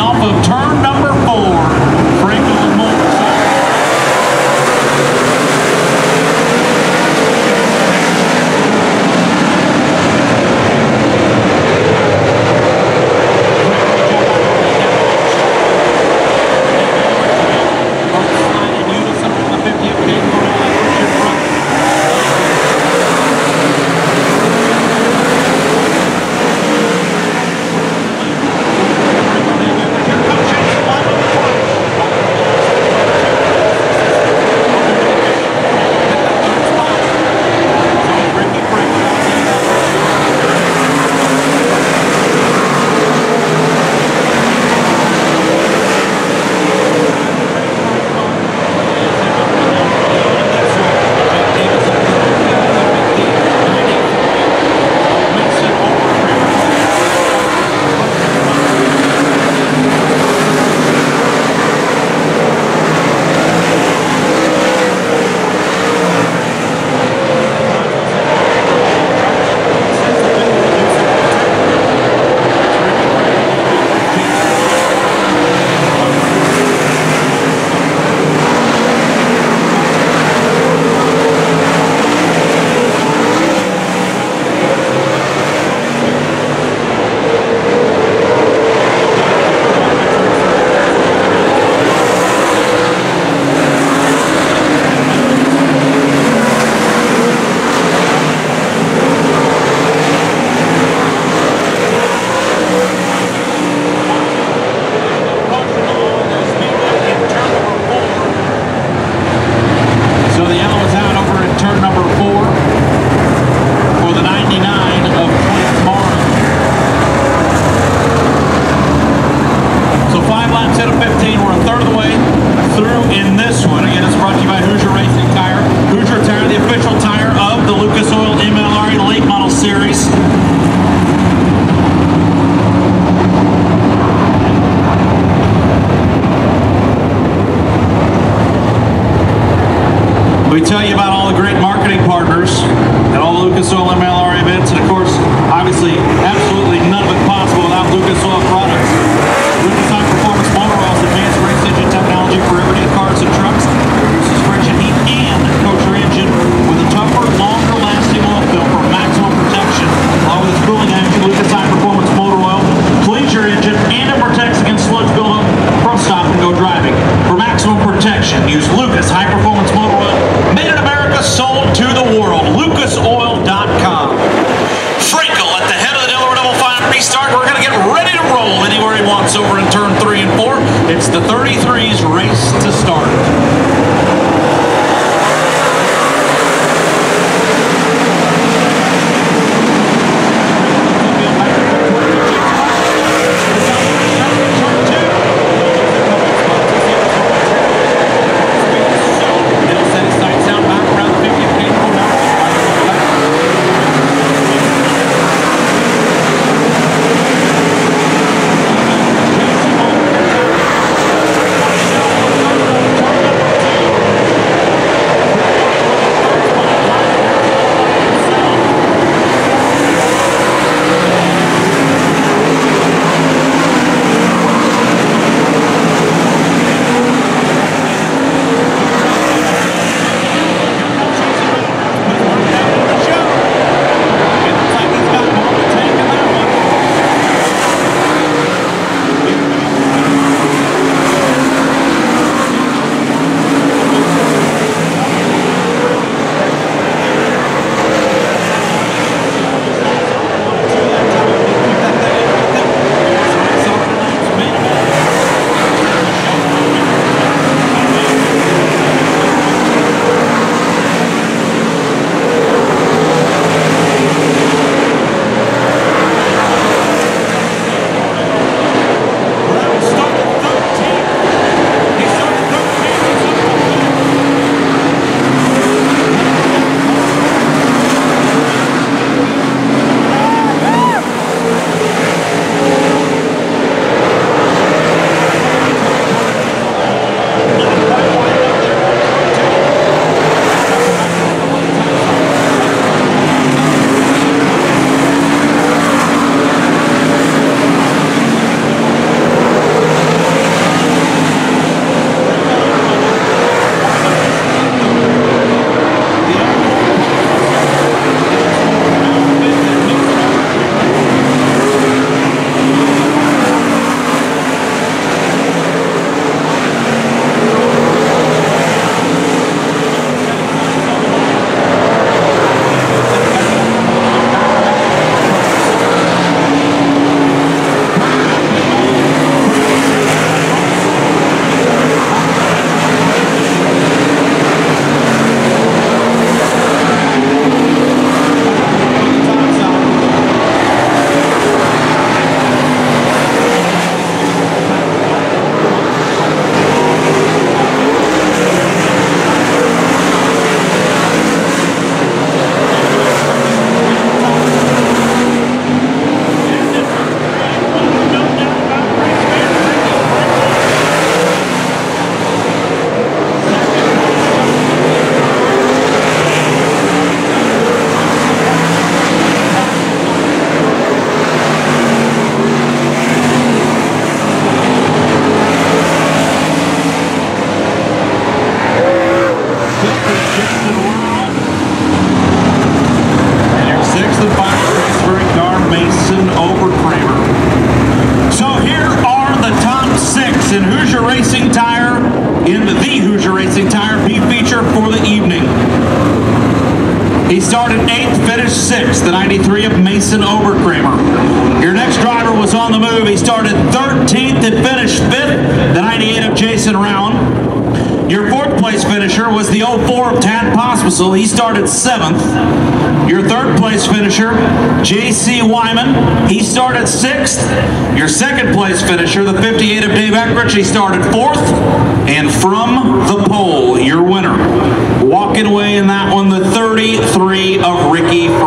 off of turn number 4. Frankel and Moore. We tell you about all the great marketing partners at all the Lucas Oil MLRA events, and of course, obviously, absolutely none of it possible without Lucas Oil products. Lucas High Performance Motor Oil's advanced race engine technology for everyday cars and trucks produces friction heat and coats your engine with a tougher, longer-lasting oil film for maximum protection. Along with its cooling action, Lucas High Performance Motor Oil cleans your engine and it protects against sludge buildup from stop-and-go driving. For maximum protection, use Lucas High Performance Motor Oil. Made in America, sold to the world. LucasOil.com. Frankel at the head of the Delaware Double 5 restart. We're going to get ready to roll anywhere he wants over in turn 3 and 4. It's the 33's race to start. 6th, the 93 of Mason Oberkramer. Your next driver was on the move. He started 13th and finished 5th, the 98 of Jason Rowan. Your 4th place finisher was the 04 of Tad Pospisil. He started 7th. Your 3rd place finisher, J.C. Wyman. He started 6th. Your 2nd place finisher, the 58 of Dave Eckrich. He started 4th. And from the pole, your winner, walking away in that one, the 33 of Ricky